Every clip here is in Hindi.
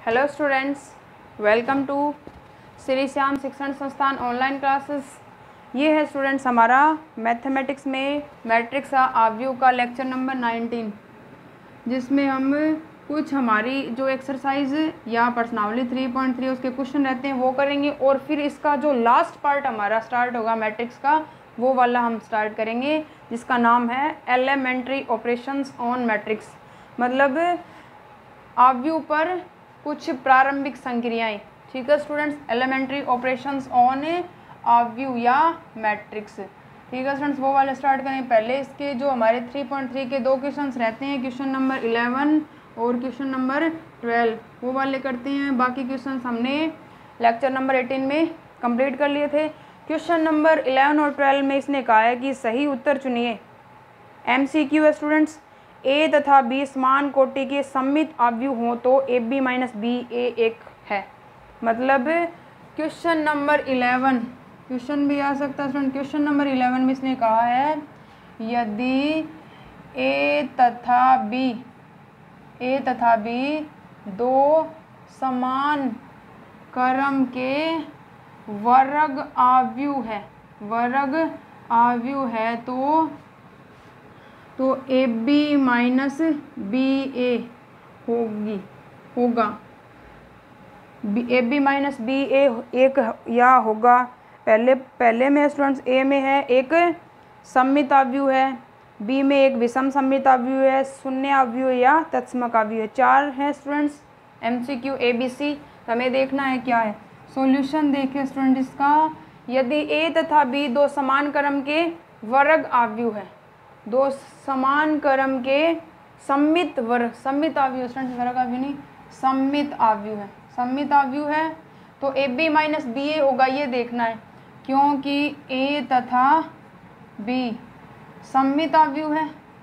Hello students, welcome to Shri Shyam Shikshan Sansthan online classes. ये है स्टूडेंट्स हमारा मैथमेटिक्स में मैट्रिक्स आव्यूह का लेक्चर नंबर 19, जिसमें हम कुछ हमारी जो एक्सरसाइज या प्रश्नावली 3.3 उसके क्वेश्चन रहते हैं वो करेंगे, और फिर इसका जो लास्ट पार्ट हमारा स्टार्ट होगा मैट्रिक्स का वो वाला हम स्टार्ट करेंगे, जिसका नाम है एलिमेंट्री ऑपरेशंस ऑन मैट्रिक्स। मतलब आव्यूह पर कुछ प्रारंभिक संक्रियाएं। ठीक है स्टूडेंट्स, एलिमेंट्री ऑपरेशंस ऑन आव्यूह या मैट्रिक्स। ठीक है स्टूडेंट्स, वो वाले स्टार्ट करें। पहले इसके जो हमारे 3.3 के दो क्वेश्चंस रहते हैं, क्वेश्चन नंबर 11 और क्वेश्चन नंबर 12, वो वाले करते हैं। बाकी क्वेश्चंस हमने लेक्चर नंबर 18 में कंप्लीट कर लिए थे। क्वेश्चन नंबर 11 और 12 में इसने कहा है कि सही उत्तर चुनिए। MCQ है स्टूडेंट्स, ए तथा बी समान कोटि के सममित आव्यूह हो तो A B minus B A एक है। मतलब क्वेश्चन नंबर 11, क्वेश्चन भी आ सकता है स्टूडेंट। क्वेश्चन नंबर 11 में इसने कहा है यदि ए तथा बी दो समान क्रम के वर्ग आव्यूह है तो A B minus B A होगा। A B minus B A एक या होगा। पहले में स्टूडेंट्स ए में है एक सममित आव्यूह है, बी में एक विषम सममित आव्यूह है, शून्य आव्यूह या तत्समक आव्यूह है। 4 है स्टूडेंट्स MCQ ABC। हमें देखना है क्या है सॉल्यूशन। देखिए स्टूडेंट, इसका यदि ए तथा बी दो समान क्रम के वर्ग आव्यूह है, दो समान क्रम के सममित आव्यूह, स्टूडेंट्स वर्ग आव्यूह नहीं, सममित आव्यूह है तो A B minus B A होगा। ये देखना है क्योंकि ए तथा बी सममित आव्यूह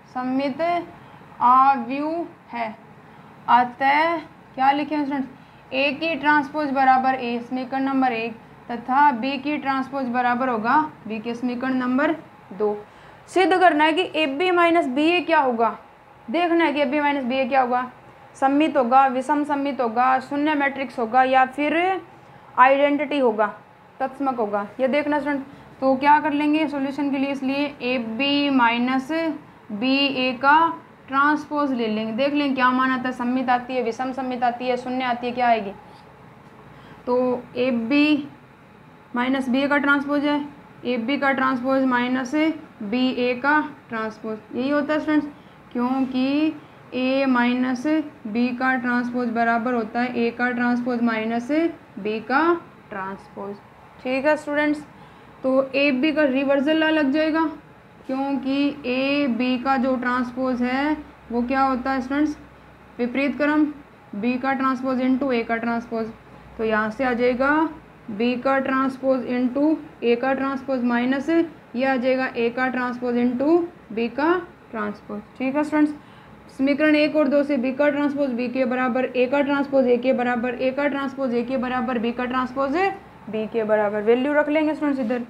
है, अतः क्या लिखें स्टूडेंट्स, ए की ट्रांसपोज बराबर ए समीकरण नंबर 1 तथा बी की ट्रांसपोज बराबर होगा बी के समीकरण नंबर 2। सिद्ध करना है कि A B minus B A क्या होगा। देखना है कि A B minus B A क्या होगा, सममित होगा, विषम सममित होगा, शून्य मैट्रिक्स होगा या फिर आइडेंटिटी होगा, तत्समक होगा। ये देखना स्टूडेंट। तो क्या कर लेंगे सॉल्यूशन के लिए, इसलिए A B minus B A का ट्रांसपोज ले लेंगे। देख लेंगे क्या मान आता है, सममित आती है, विषम सममित आती है, शून्य आती है, क्या आएगी। तो A B minus B A का ट्रांसपोज है, ए बी का ट्रांसपोज माइनस बी ए का ट्रांसपोज, यही होता है स्टूडेंट्स। क्योंकि ए माइनस बी का ट्रांसपोज बराबर होता है ए का ट्रांसपोज माइनस बी का ट्रांसपोज। ठीक है स्टूडेंट्स, तो ए बी का रिवर्सल ला लग जाएगा, क्योंकि ए बी का जो ट्रांसपोज है वो क्या होता है स्टूडेंट्स, विपरीत क्रम, बी का ट्रांसपोज इंटू ए का ट्रांसपोज। तो यहाँ से आ जाएगा बी का ट्रांसपोज इंटू ए का ट्रांसपोज माइनस ये आ जाएगा ए का ट्रांसपोज इंटू बी का ट्रांसपोज। ठीक है स्टूडेंट्स, समीकरण 1 और 2 से बी का ट्रांसपोज बी के बराबर, ए का ट्रांसपोज ए के बराबर, ए का ट्रांसपोज ए के बराबर, बी का ट्रांसपोज बी के बराबर। वैल्यू रख लेंगे स्टूडेंट्स इधर।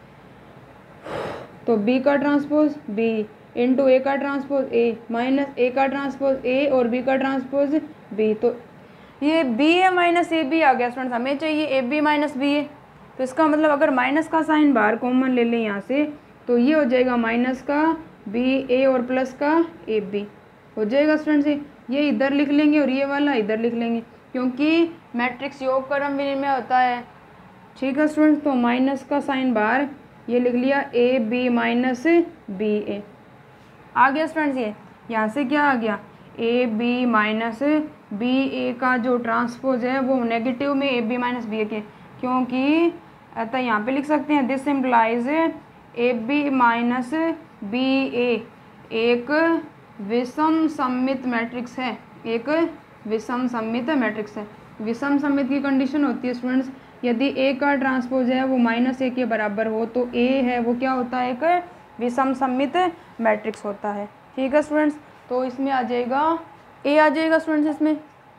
तो बी का ट्रांसपोज बी इंटू ए का ट्रांसपोज ए माइनस ए का ट्रांसपोज ए और बी का ट्रांसपोज बी। तो ये B A minus A B आ गया स्टूडेंट्स। हमें चाहिए A B minus B A, तो इसका मतलब अगर माइनस का साइन बाहर कॉमन ले लें यहाँ से, तो ये हो जाएगा माइनस का बी ए और प्लस का ए बी हो जाएगा स्टूडेंट्स। ये इधर लिख लेंगे और ये वाला इधर लिख लेंगे, क्योंकि मैट्रिक्स योग क्रम विनिमय होता है। ठीक है स्टूडेंट्स, तो माइनस का साइन बाहर, ये लिख लिया A B minus B A आ गया स्टूडेंट्स। ये यहाँ से क्या आ गया, A B minus B A का जो ट्रांसपोज है वो नेगेटिव में A B minus B A के, क्योंकि अतः यहाँ पे लिख सकते हैं this implies A B minus B A एक विषम सममित मैट्रिक्स है, एक विषम सममित मैट्रिक्स है। विषम सममित की कंडीशन होती है स्टूडेंट्स, यदि ए का ट्रांसपोज है वो माइनस ए के बराबर हो तो ए है वो क्या होता है, एक विषम सममित मैट्रिक्स होता है। ठीक है स्टूडेंट्स, तो इसमें आ जाएगा ए आ जाएगा स्टूडेंट्स। इसमें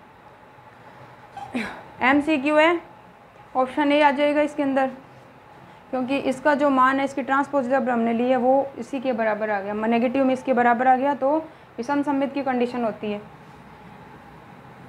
MCQ है, ऑप्शन ए आ जाएगा इसके अंदर, क्योंकि इसका जो मान है इसकी ट्रांसपोज जब हमने ली है वो इसी के बराबर आ गया, नेगेटिव में इसके बराबर आ गया, तो विषम सममित की कंडीशन होती है।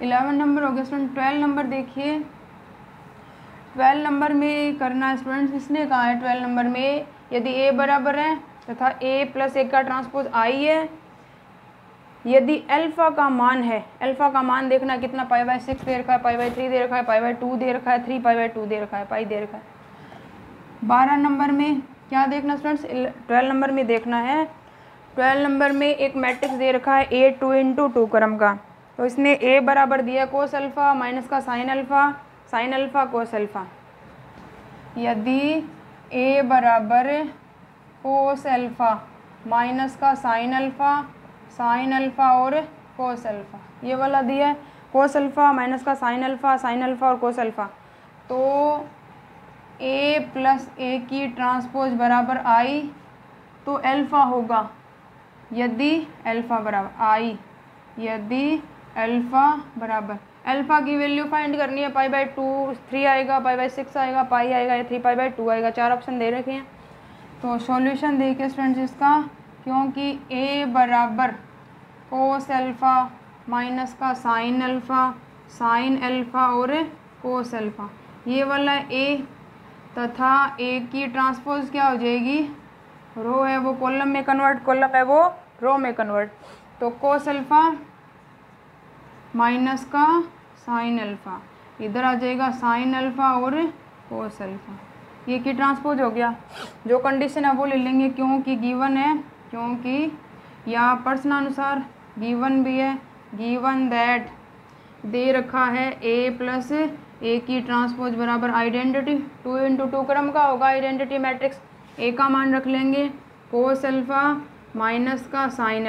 11 नंबर हो गया स्टूडेंट। 12 नंबर देखिए, 12 नंबर में करना है स्टूडेंट्स, इसने कहा है 12 नंबर में यदि ए बराबर है तथा ए प्लस ए का ट्रांसपोज आई है, यदि अल्फा का मान है, अल्फा का मान देखना कितना, π/6 दे रखा है, π/3 दे रखा है, π/2 दे रखा है, 3π/2 दे रखा है, पाई दे रखा है। 12 नंबर में क्या देखना स्टूडेंट्स, 12 नंबर में देखना है, 12 नंबर में एक मैट्रिक्स दे रखा है ए 2 × 2 क्रम का। तो इसने ए बराबर दिया कोस अल्फ़ा माइनस का साइन अल्फ़ा कोस अल्फ़ा। यदि ए बराबर कोस अल्फ़ा माइनस का साइन अल्फ़ा और कोस अल्फ़ा, ये वाला दिया है कोस अल्फ़ा माइनस का साइन अल्फ़ा और कोस अल्फ़ा। तो ए प्लस ए की ट्रांसपोज बराबर आई, तो अल्फ़ा होगा यदि अल्फ़ा बराबर आई, यदि अल्फ़ा बराबर, अल्फ़ा की वैल्यू फाइंड करनी है, π/2 3 आएगा, π/6 आएगा, पाई आएगा या 3π/2 आएगा, 4 ऑप्शन दे रखे हैं। तो सॉल्यूशन देखिए स्टूडेंट्स इसका, क्योंकि ए बराबर कोस अल्फ़ा माइनस का साइन अल्फ़ा और कोस अल्फ़ा, ये वाला ए तथा ए की ट्रांसपोज क्या हो जाएगी, रो है वो कॉलम में कन्वर्ट, कॉलम है वो रो में कन्वर्ट। तो कोस अल्फ़ा माइनस का साइन अल्फ़ा, इधर आ जाएगा साइन अल्फ़ा और कोस अल्फ़ा, ये की ट्रांसपोज हो गया। जो कंडीशन है वो ले लेंगे, क्योंकि गिवन है, क्योंकि या प्रश्नानुसार गिवन भी है, गिवन दैट दे रखा है ए प्लस ए की ट्रांसपोज बराबर आइडेंटिटी 2 × 2 क्रम का होगा आइडेंटिटी मैट्रिक्स। ए का मान रख लेंगे कोस अल्फ़ा माइनस का साइन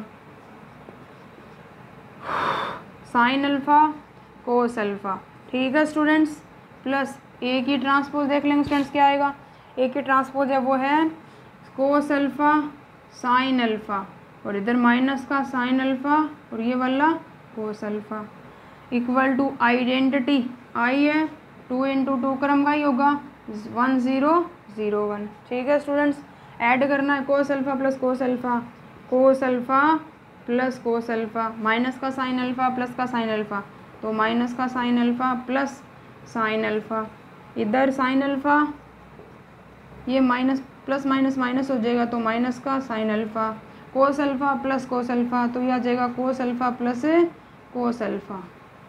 अल्फ़ा कोस अल्फ़ा, ठीक है स्टूडेंट्स, प्लस ए की ट्रांसपोज देख लेंगे स्टूडेंट्स क्या आएगा, ए की ट्रांसपोज है वो है कोस अल्फ़ा साइन अल्फ़ा और इधर माइनस का साइन अल्फ़ा और ये वाला cos alpha equal to identity I है 2 × 2 क्रम का ही होगा 1 0 0 1, ठीक है स्टूडेंट्स। ऐड करना है cos alpha plus cos alpha plus cos alpha, minus का साइन अल्फ़ा प्लस का साइन अल्फ़ा, तो माइनस का sine alpha plus sine alpha, इधर साइन अल्फ़ा ये माइनस प्लस माइनस माइनस हो जाएगा, तो माइनस का sine alpha, cos alpha plus cos alpha, तो यह आ जाएगा cos alpha plus cos alpha.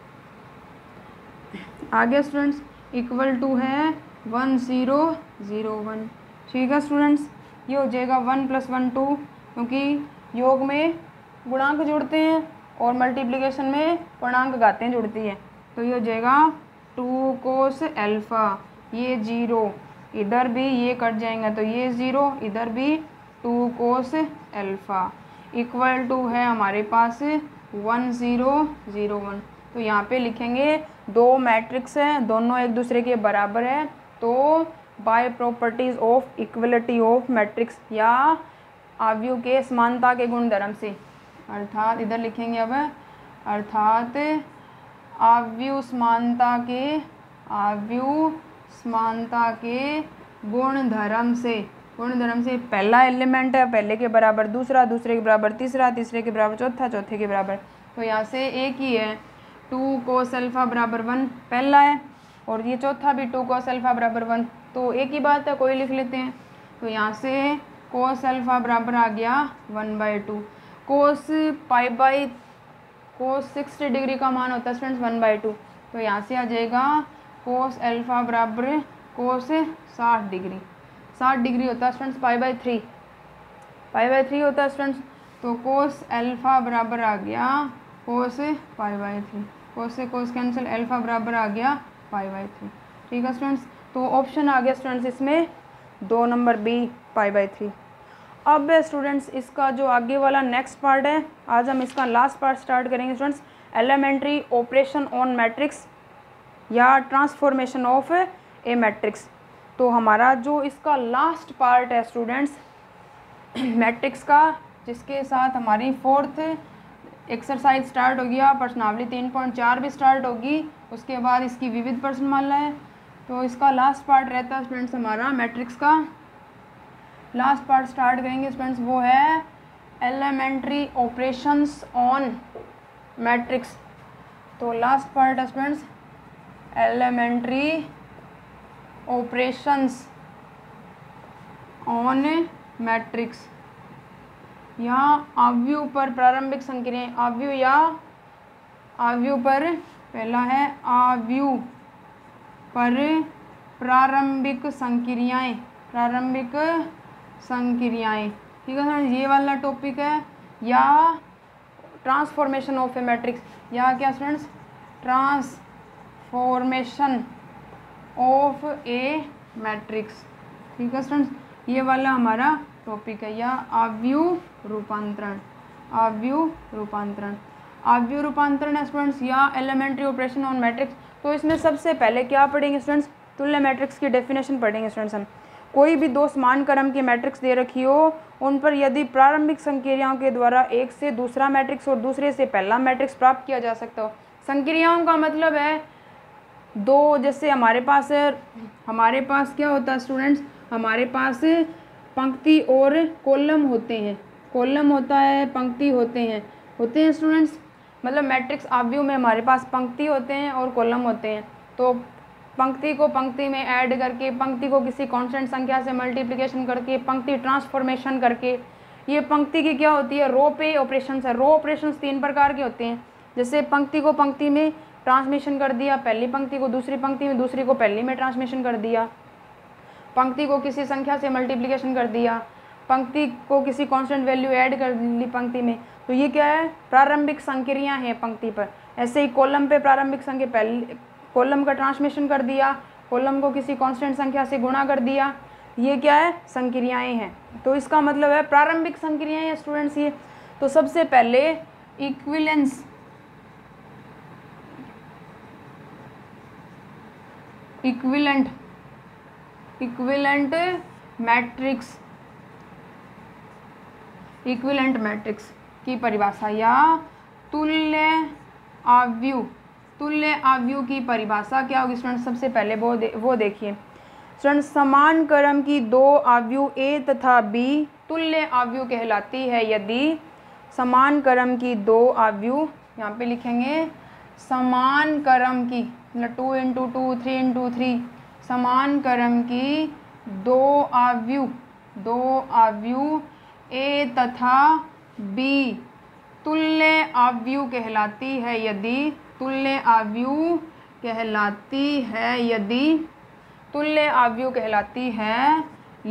आगे स्टूडेंट्स इक्वल टू है 1 0 0 1, ठीक है स्टूडेंट्स, ये हो जाएगा 1 + 1 2, क्योंकि योग में गुणांक जुड़ते हैं और मल्टीप्लिकेशन में पूर्णांक घातें जुड़ती हैं, तो ये हो जाएगा 2 कोस अल्फ़ा, ये 0, इधर भी ये कट जाएंगे तो ये 0, इधर भी 2 कोस अल्फ़ा इक्वल टू है हमारे पास 1 0 0 1। तो यहाँ पे लिखेंगे दो मैट्रिक्स हैं, दोनों एक दूसरे के बराबर है, तो by properties of equality of matrix या आव्यूह के समानता के गुणधर्म से, अर्थात इधर लिखेंगे अब, अर्थात आव्यूह समानता के गुणधर्म से पहला एलिमेंट है पहले के बराबर दूसरा, दूसरे के बराबर तीसरा, तीसरे के बराबर चौथा, चौथे के बराबर, तो यहाँ से एक ही है 2 कोस अल्फ़ा बराबर 1 पहला है और ये चौथा भी 2 कोस अल्फ़ा बराबर 1, तो एक ही बात है, कोई लिख लेते हैं। तो यहाँ से कोस अल्फ़ा बराबर आ गया 1/2, कोस 60 डिग्री का मान होता है स्टूडेंट्स 1/2, तो यहाँ से आ जाएगा कोस अल्फ़ा बराबर कोस 60 डिग्री, 60 डिग्री होता है स्टूडेंट्स π/3 होता है स्टूडेंट्स, तो कोस अल्फ़ा बराबर आ गया कोस π/3, कोस से कोस कैंसिल, अल्फ़ा बराबर आ गया π/3, ठीक है स्टूडेंट्स। तो ऑप्शन आ गया स्टूडेंट्स इसमें 2 नंबर बी π/3। अब स्टूडेंट्स इसका जो आगे वाला नेक्स्ट पार्ट है, आज हम इसका लास्ट पार्ट स्टार्ट करेंगे students, elementary operation on matrix या ट्रांसफॉर्मेशन ऑफ ए मैट्रिक्स। तो हमारा जो इसका लास्ट पार्ट है स्टूडेंट्स मैट्रिक्स का, जिसके साथ हमारी 4th एक्सरसाइज स्टार्ट होगी, प्रश्नावली 3.4 भी स्टार्ट होगी, उसके बाद इसकी विविध प्रश्नमाला है। तो इसका लास्ट पार्ट रहता है स्टूडेंट्स हमारा मैट्रिक्स का लास्ट पार्ट स्टार्ट करेंगे स्टूडेंट्स, वो है एलिमेंट्री ऑपरेशंस ऑन मैट्रिक्स। तो लास्ट पार्ट है students elementary operations on matrix. यहाँ आव्यूह पर प्रारंभिक संक्रियाएं, आव्यूह या आव्यूह पर, पहला है आव्यूह पर प्रारंभिक संक्रियाएं, प्रारंभिक संक्रियाएं, ठीक है सर, ये वाला टॉपिक है। या ट्रांसफॉर्मेशन ऑफ ए मैट्रिक्स, या क्या students, transformation of a matrix, ठीक है स्टूडेंट्स, ये वाला हमारा टॉपिक है। या आव्यूह रूपांतरण, आव्यूह रूपांतरण, आव्यूह रूपांतरण है स्टूडेंट्स, या एलिमेंट्री ऑपरेशन ऑन मैट्रिक्स। तो इसमें सबसे पहले क्या पढ़ेंगे स्टूडेंट्स, तुल्य मैट्रिक्स की डेफिनेशन पढ़ेंगे स्टूडेंट्स हम। कोई भी दो समान क्रम की मैट्रिक्स दे रखी हो, उन पर यदि प्रारंभिक संक्रियाओं के द्वारा एक से दूसरा मैट्रिक्स और दूसरे से पहला मैट्रिक्स प्राप्त किया जा सकता हो। संक्रियाओं का मतलब है दो, जैसे हमारे पास क्या होता है स्टूडेंट्स, हमारे पास पंक्ति और कॉलम होते हैं, कॉलम होता है, पंक्ति होते हैं स्टूडेंट्स। मतलब मैट्रिक्स आव्यूह में हमारे पास पंक्ति होते हैं और कॉलम होते हैं। तो पंक्ति को पंक्ति में ऐड करके, पंक्ति को किसी कांस्टेंट संख्या से मल्टीप्लिकेशन करके, पंक्ति ट्रांसफॉर्मेशन करके, ये पंक्ति की क्या होती है, रो पे ऑपरेशंस है। रो ऑपरेशंस 3 प्रकार के होते हैं। जैसे पंक्ति को पंक्ति में ट्रांसमिशन कर दिया, पहली पंक्ति को दूसरी पंक्ति में, दूसरी को पहली में ट्रांसमिशन कर दिया, पंक्ति को किसी संख्या से मल्टीप्लिकेशन कर दिया, पंक्ति को किसी कांस्टेंट वैल्यू ऐड कर ली पंक्ति में। तो ये क्या है, प्रारंभिक संक्रियाएं हैं पंक्ति पर। ऐसे ही कॉलम पे प्रारंभिक संख्या, पहले कॉलम का ट्रांसमिशन कर दिया, कॉलम को किसी कांस्टेंट संख्या से गुणा कर दिया, ये क्या है, संक्रियाएं हैं। तो इसका मतलब है प्रारंभिक संक्रियाएं हैं स्टूडेंट्स ये। तो सबसे पहले equivalence, equivalent matrix, equivalent matrix की परिभाषा, या तुल्य आव्यूह, तुल्य आव्यूह की परिभाषा क्या होगी स्टूडेंट। सबसे पहले वो देखिए स्टूडेंट, समान क्रम की दो आव्यूह ए तथा बी तुल्य आव्यूह कहलाती है यदि समान क्रम की दो आव्यूह, यहाँ पे लिखेंगे समान क्रम की, मतलब 2 × 2 3 × 3, समान क्रम की दो आव्यूह ए तथा बी तुल्य आव्यूह कहलाती है यदि, तुल्य आव्यूह कहलाती है यदि, तुल्य आव्यूह कहलाती है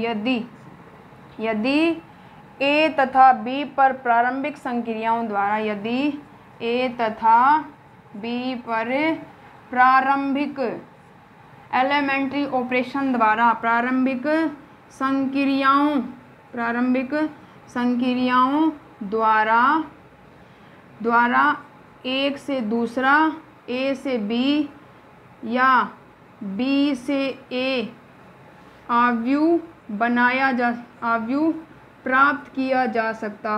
यदि ए तथा बी पर प्रारंभिक संक्रियाओं द्वारा, यदि ए तथा बी पर प्रारंभिक एलिमेंट्री ऑपरेशन द्वारा, प्रारंभिक संक्रियाओं द्वारा एक से दूसरा, ए से बी या बी से ए आव्यूह प्राप्त किया जा सकता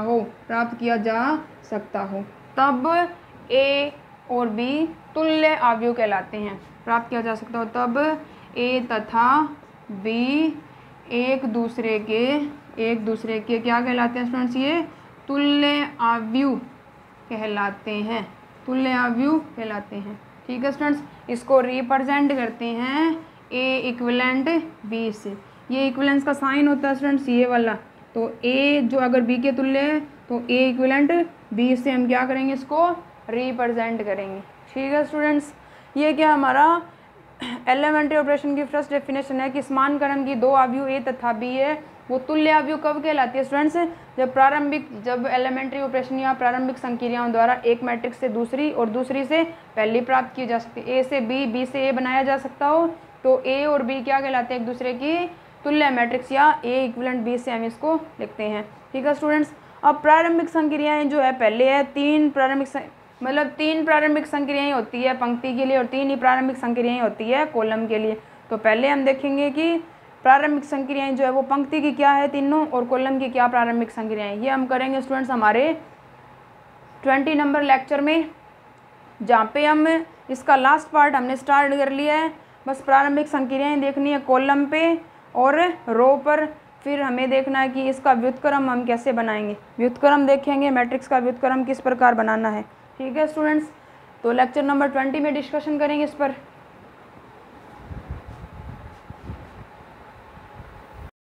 हो, तब ए और बी तुल्य आव्यूह कहलाते हैं। प्राप्त किया जा सकता हो तब ए तथा बी एक दूसरे के क्या कहलाते हैं स्टूडेंट्स, ये तुल्य आव्यूह कहलाते हैं, तुल्य आव्यूह कहलाते हैं। ठीक है स्टूडेंट्स, इसको रिप्रेजेंट करते हैं ए इक्विवेलेंट बी से। ये इक्विवेलेंस का साइन होता है स्टूडेंट्स ये वाला। तो ए जो अगर बी के तुल्य है तो ए इक्विवेलेंट बी से हम क्या करेंगे, इसको रिप्रेजेंट करेंगे। ठीक है स्टूडेंट्स, ये क्या हमारा एलिमेंट्री ऑपरेशन की फर्स्ट डेफिनेशन है कि समान क्रम की दो आव्यूह ए तथा बी है वो तुल्य आव्यूह कब कहलाती है स्टूडेंट्स, जब एलिमेंट्री ऑपरेशन या प्रारंभिक संक्रियाओं द्वारा एक मैट्रिक्स से दूसरी और दूसरी से पहली प्राप्त की जा सकती है। ए से बी, बी से ए बनाया जा सकता हो तो ए और बी क्या कहलाते हैं, एक दूसरे की तुल्य मैट्रिक्स या ए इक्विवेलेंट बी से हम इसको लिखते हैं। ठीक है स्टूडेंट्स, अब प्रारंभिक संक्रियाएं जो है पहले है तीन प्रारंभिक संक्रियाएं होती है पंक्ति के लिए और 3 ही प्रारंभिक संक्रियाएं होती है कॉलम के लिए। तो पहले हम देखेंगे कि प्रारंभिक संक्रियाएं जो है वो पंक्ति की क्या है तीनों और कॉलम की क्या प्रारंभिक संक्रियाएं, ये हम करेंगे स्टूडेंट्स हमारे 20 नंबर लेक्चर में, जहाँ पे हम इसका लास्ट पार्ट हमने स्टार्ट कर लिया है। बस प्रारंभिक संक्रियाएं देखनी है कॉलम पे और रो पर, फिर हमें देखना है कि इसका व्युत्क्रम हम कैसे बनाएंगे। व्युत्क्रम देखेंगे, मैट्रिक्स का व्युत्क्रम किस प्रकार बनाना है। ठीक है स्टूडेंट्स, तो लेक्चर नंबर 20 में डिस्कशन करेंगे इस पर।